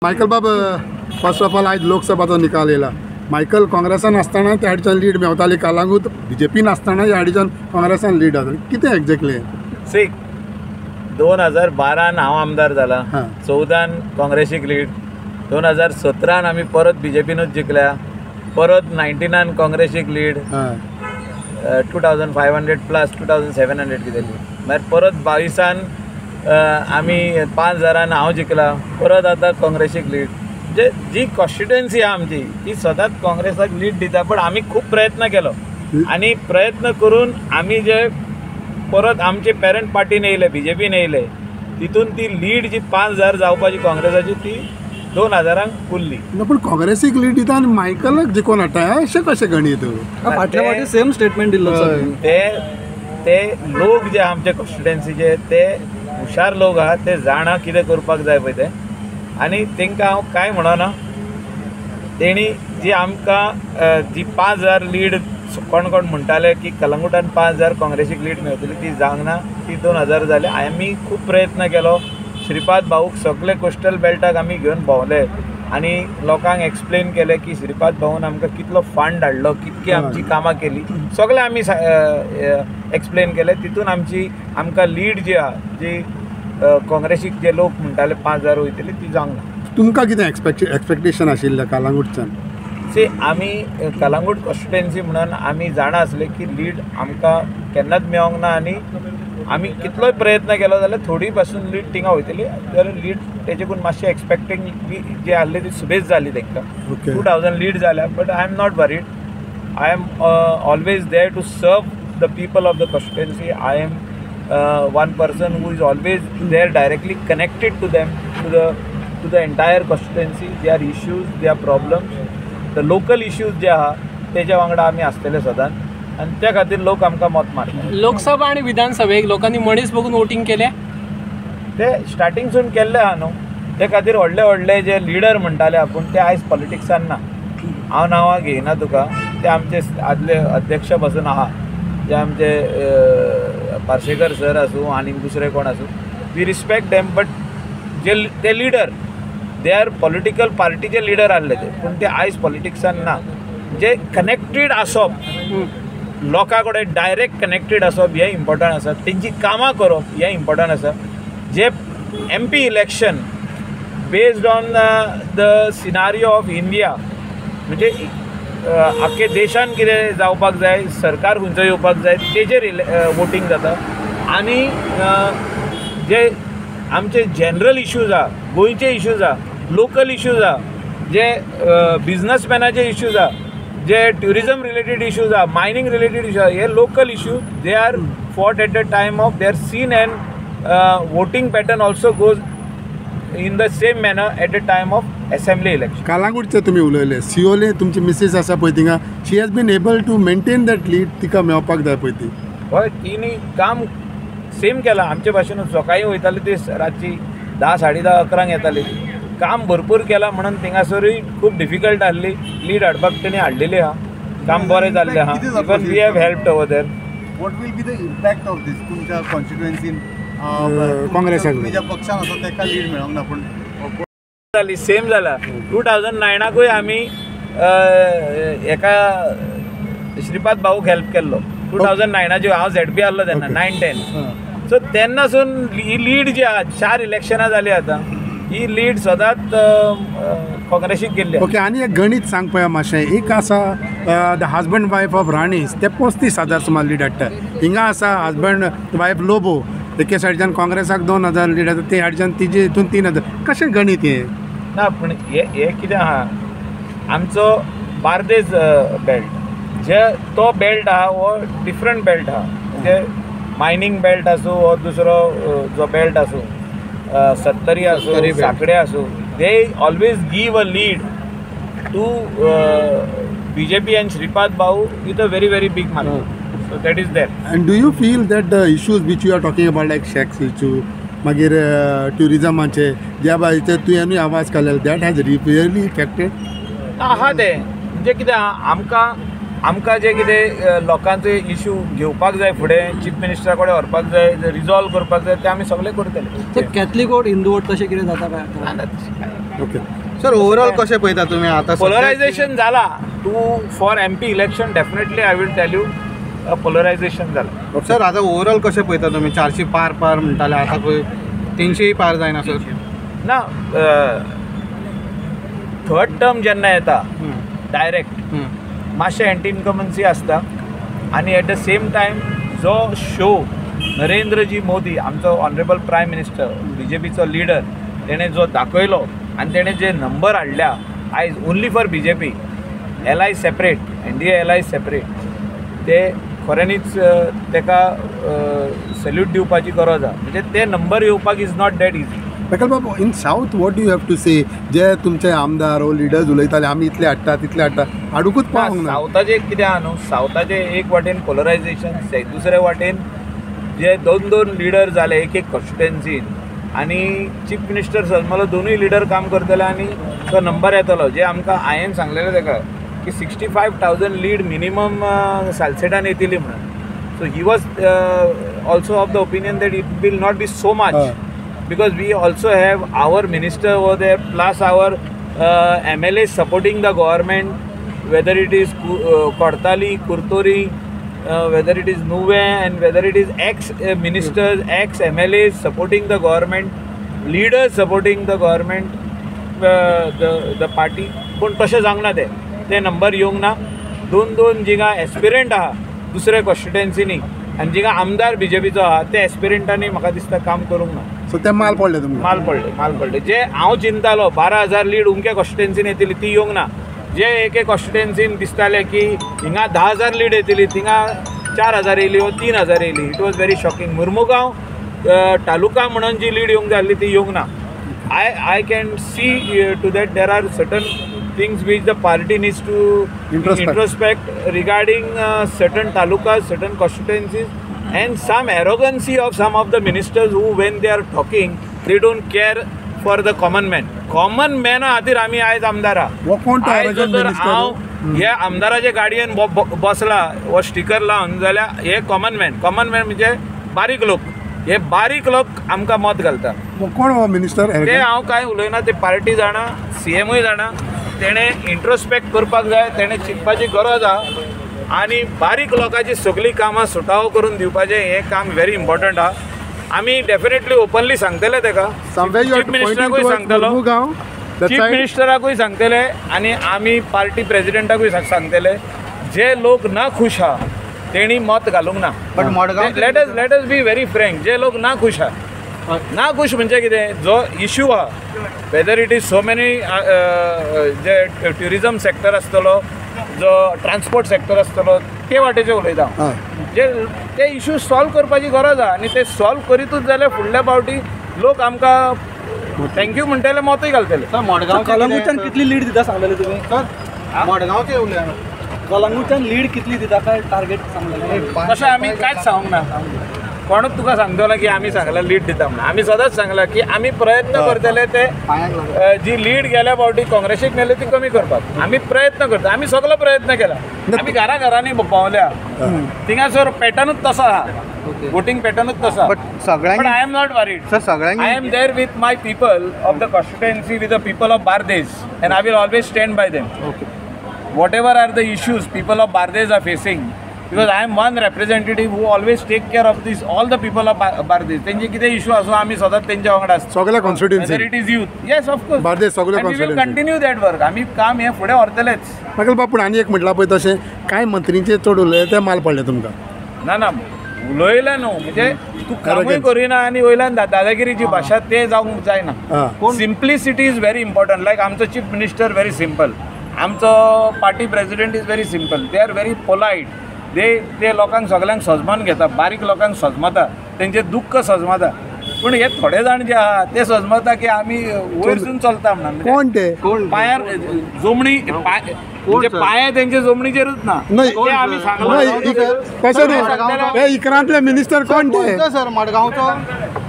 Michael बाब, first of all आज लोकसभाचो निकाल येयला. मायकल काँग्रेसान आसतना त्या हाडीच्यान लीड मेवताली, कालांगूट बीजेपीन आसतना ह्या हाडीच्यान काँग्रेसान लीड जाताली. कितें एक्झॅक्टली? सी 2012 हांव आमदार जाला, 14 काँग्रेसीक लीड, 2017 आमी परत बीजेपीनूच जिखल्या, परत 19 काँग्रेसीक लीड, 2500 प्लस 2700 कितें लीड, मागीर परत 22 आमी 5000 हांव जिखला, परत आतां काँग्रेसीक लीड. म्हणजे जी कॉन्स्टिट्युएन्सी आहा आमची ती सदांच काँग्रेसाक लीड दिता. पण आमी खूब प्रयत्न केलो आनी प्रयत्न करून आमी जे परत आमचे पेरंट पार्टीन येयले, बीजेपीन येयले, तितून ती लीड जी 5000 जावपाची काँग्रेसाची ती 2000 उरली. पण काँग्रेसीक लीड दिता आनी मायकलाक जिखोवन हाडटा, अशें कशें गणीत? फाटल्या फावटी सेम स्टेटमेंट दिल्लो. ते लोक जे आमचे कॉन्स्टिट्युएन्सीचे ते हुशार लोक आहात, ते जाणा कितें करपाक जाय पळय ते. आनी तांकां हांव कांय म्हणना, तेणी जी आमकां जी 5000 लीड कोण कोण म्हणटाले की कलंगुटान 5000 काँग्रेसीक लीड मेळटली, ती जावंक ना, ती 2000 जाली. आमी खूब प्रयत्न केलो. श्रीपाद भाऊक सगळे कोस्टल बेल्टाक आमी घेवन भोंवले आनी लोकांक एक्सप्लेन केलें की श्रीपाद भाऊन आमकां कितलो फंड हाडलो, कितकी आमची कामां केली, सगळें आमी एक्सप्लेन केलें. तितून आमकां लीड जी आहा, जी काँग्रेसीक जे लोक म्हणटाले 5000 वयतली, ती जावंक ना. तुमकां कितें एक्सपेक्टेशन आशिल्लें कालांगूटच्यान? सी आमी कलंगूट कॉन्स्टिट्युएन्सी म्हणून आमी जाणा आसले की लीड आमकां केन्नाच मेळोंक ना. आनी आमी कितलोय प्रयत्न केलो जाल्यार थोडी पासून लीड थिंगा वयतली, जाल्यार लीड तेजेकून मातशें एक्सपेक्टींग जी आहली ती सुबेज जाली तांकां. 2000 लीड जाल्या. But I am not worried. I am always there to serve the people of the constituency. I am one person who is always there directly connected to them, to the entire constituency, their issues, their problems, the local issues जे आहा तेज्या वांगडा आमी आसतले सदांच. आनी त्या खातीर लोक आमकां मत मारतात. लोकसभा आणि विधानसभेक लोकांनी मनीस बघून वोटिंग केले, ते स्टार्टिंगसून केल्ले आहा न्हू. ते खातीर व्हडले जे लिडर म्हणटाले आपूण, ते आयज पॉलिटिक्सान ना. हांव नांवां घेयना तुका, ते आमचे आदले अध्यक्ष बसून आहा, जे आमचे पार्सेकर सर आसूं आनी दुसरे कोण आसूं, वी रिस्पेक्ट देम. बट जे ते लिडर, दे आर पॉलिटिकल पार्टीचे लिडर आहले ते, पूण ते आयज पॉलिटिक्सान ना. जे कनेक्टेड आसप, लोकां कडेन डायरेक्ट कनेक्टेड आसप हें इम्पॉर्टंट आसा. तेंची कामां करप हें इम्पॉर्टंट आसा. जे MP election based on the scenario of India, म्हणजे आख्खे देशान कितें जावपाक जाय, सरकार खंयचो येवपाक जाय, तेजेर वोटींग जाता. आनी जे आमचे जनरल इश्यूज आहा, गोंयचे इश्यूज आहा, लोकल इश्यूज आहा, जे बिजनसमॅनाचे इश्यूज आहा, जे ट्युरिजम रिलेटेड इश्यूज आहा, मायनींग रिलेटेड इश्यूज आहा, हे local issues they are fought at the time of their scene. And voting pattern also goes in the same manner at the time of assembly election. कालांगूटचे तुमी उलयले, सिओले तुमची Mrs आसा पळय थिंगा, she has been able to maintain that lead, तिका मेळपाक जाय पळय ती. हय, तिणी काम सेम केलां आमचे भाशेनूच. सकाळीं वयताली ती रातची 10, 10:30, 11 येताली. काम भरपूर केलां म्हणून थिंगासरूय खूब डिफिकल्ट आहली. लीड हाडपाक तेणी हाडलेली आहा, काम बरें जाल्लें आहा. Even we have helped over there. What will be the impact of this तुमच्या कॉन्स्टिट्युएन्सीन? काँग्रेसाक ज्या पक्षान आसा ताका लीड मेळोंक ना, पूण जाली सेम जाला. 2009 आमी एका श्रीपाद भाऊक हेल्प केल्लो. 2009 हांव ZP आहलो तेन्ना, 9-10. सो तेन्नासून ही लीड जी आहा, 4 इलेक्शनां जालीं आतां, ही लीड सदांच काँग्रेसीक गेल्ली. ओके. आनी एक गणीत सांग पळय मातशें. एक आसा the husband wife of Ranes, ते 35,000 सुमार लीड हाडटा. हिंगा आसा हजबंड वायफ लोबो, एके सायडीच्यान काँग्रेसाक 2000 लीड येता, ते सायडीच्यान तिजे हितून 3000. कशें गणीत हें? ना, पूण हे कितें आहा, आमचो बार्देस बेल्ट, जे तो बेल्ट आहा हो डिफरंट बेल्ट आहा. म्हणजे मायनींग बेल्ट आसूं वो दुसरो जो बेल्ट आसूं, सत्तरी आसूं, साकडे आसूं, they always give a lead to BJP and Shripad Babu with a very, very big money. So that is there. And do you feel that the issues which you are talking about, like sex issue, मागीर ट्युरिजमाचे ज्या बाबतीत तुवेंनूय आवाज काडलेलो, that has really affected? आहा ते म्हणजे कितें आमकां आमकां जे कितें लोकांचे इश्यू घेवपाक जाय फुडें चीफ मिनिस्टरा कडेन व्हरपाक जाय रिजॉल्व करपाक जाय ते आमी सगळे करतले. कॅथलीक वोट हिंदू वोट तशें कितें जाता काय? ओके सर ओवरऑल कशें पळयता तुमी आतां पोलरायझेशन जाला for MP election definitely I will tell you polarisation जाला. सर आतां ओवरऑल कशें पळयता तुमी 400 पार म्हणटाले आतां खंय 300 पार जायना सर? ना थर्ड टर्म जेन्ना येता डायरेक्ट मातशें एंटी इन्कमन्सी आसता आनी एट द सेम टायम जो शो नरेंद्रजी मोदी आमचो ऑनरेबल प्रायम मिनिस्टर BJPचो लिडर तेणें जो दाखयलो आनी तेणें जे नंबर हाडल्या आयज only for BJP LI separate NDA LI separate ते खऱ्यांनीच तेका सॅल्यूट दिवपाची गरज आहा. म्हणजे ते नंबर येवपाक इज नॉट दॅट इजी. प्रकल्प बाबू in south what you have to say जे तुमचे आमदार ओ लिडर्स उलयताले आमी इतले हाडटा तितले हाडटा हाडूकूच पावूंक ना. सावथाचे कितें आहा न्हू सावथाचे एक वाटेन पोलरायझेशन दुसरे वाटेन जे दोन लिडर जाले एक कॉन्स्टिट्युएन्सीन आनी चीफ मिनिस्टर सजमलो दोनूय लिडर काम करतले आनी तो नंबर येतलो जे आमकां हांवें सांगलेलें ताका की 65,000 लीड मिनिमम सालसेटान येतली म्हणून. So he was also of the opinion that it will not be so much because we also have our minister over there plus our MLAs supporting the government, whether it is Kortali, Kurtori, whether it is Nuve and whether it is ex-ministers, ex-MLAs supporting the government, leaders supporting the government, the party. पण तशें जावंक ना ते number येवंक ना. दोन जिंगा एस्पिरंट आहा दुसऱ्या कॉन्स्टिट्युएन्सीनी आनी जिंगा आमदार BJPचो आहा ते एस्पिरंटांनी म्हाका दिसता काम करूंक ना. सो ते माल पडले तुमकां? माल पडले जे हांव चिंतालो 12,000 लीड उमके कॉन्स्टिट्युएन्सीन येतली ती येवंक ना. जे एक कॉन्स्टिट्युएन्सीन दिसताले की हिंगा 10,000 लीड येतली थिंगा 4,000 येयली वा 3,000 येयली. It was very shocking. Mormugao taluka म्हणून जी लीड येवंक जाय आसली ती येवंक ना. I can see to that there are certain things which the party needs to introspect regarding certain talukas, certain constituencies, and some arrogancy of some of the ministers who when they are talking they don't care for the common man. Common man खातीर आमी आयज आमदार आहा. आयज जर हांव हे आमदाराचे गाडयेन बसला वो स्टिकर लावन जाल्यार हे कॉमन मॅन म्हणजे बारीक लोक. हे बारीक लोक आमकां मत घालता. कोण हो मिनिस्टर? ते हांव कांय उलयना ते पार्टी जाणा CMूय जाणा. तेणें इंट्रोस्पेक्ट करपाक जाय तेणें चिंतपाची गरज आहा आनी बारीक लोकांची सगळीं कामां सुटावो करून दिवपाचें हें काम व्हेरी इम्पॉर्टंट आहा. आमी डेफिनेटली ओपनली सांगतले तेका चीफ मिनिस्टराकूय सांगतलो चीफ मिनिस्टराकूय सांगतले आनी आमी पार्टी प्रेजिडेंटाकूय सांगतले जे लोक ना खुश आहा तेणी मत घालूंक ना. But Margao let us be very frank जे लोक ना खुश आहा ना खुश म्हणजे कितें जो इश्यू आहा whether it is so many जे ट्युरिजम सेक्टर आसतलो जो ट्रान्सपोर्ट सेक्टर आसतलो ते वाटेचे उलयता जे ते इश्यू सॉल्व करपाची गरज आहा आनी ते सॉल्व करीतूच जाल्यार फुडल्या फावटी लोक आमकां थँक्यू म्हणटले मतूय घालतले. मडगांव कलंगूटच्यान कितली लीड दिता सांगलेले तुमी? सर मडगांवचे उलया कलंगूटच्यान लीड कितली दिता काय टार्गेट सांगलेलें? तशें आमी कांयच सांगूंक ना. कोणूच तुका सांगतलो की आमी सांगला लीड दिता म्हणून. आमी सदांच सांगला की आमी प्रयत्न करतले ते जी लीड गेल्या फावटी काँग्रेसीक मेली ती कमी करपाक आमी प्रयत्न करता. आमी सगळो प्रयत्न केला. आमी घरांनी भोंवल्या थिंगासर पॅटर्नूच तसो आहा वोटींग पॅटर्नूच तसो. But I am not worried sir सगळ्यांनी I am there with my people of the constituency with the people of Bardez and I will always stand by them. Whatever are the issues people of Bardes are facing, because I am one representative who always take care of this all the people of Bardes. तेंचे कितें issue आसो आमी सदांच तेंच्या वांगडा आसता. सगळ्या constituency whether it is youth, yes of course Bardez सगळ्या and we will constituency continue that work. आमी काम हे फुडें व्हरतलेच. प्रकल्प बाबू आनी एक म्हटलां पळय तशें कांय मंत्रींचे चड उलयले ते माल पडले तुमकां? ना उलयलें न्हू म्हणजे तूं कामूय करिना आनी वयल्यान दादागिरीची भाशा ते जावंक जायना. Simplicity is very important. Like आमचो चीफ मिनिस्टर व्हेरी सिंपल. आमचो party president is very simple. They are very polite. ते लोकांक सगळ्यांक सजमान घेता. बारीक लोकांक सजमता तेंचें दुख्ख सजमता. पूण हे थोडे जाण जे आहा ते सजमता की आमी वयरसून चलता म्हणून. कोण ते? पांयार जमणी म्हणजे पांये तेंचे जमणीचेरूच ना. ते आमी सांगला तशें न्हू. हे इकरांतले मिनिस्टर कोण ते? सर मडगांवचो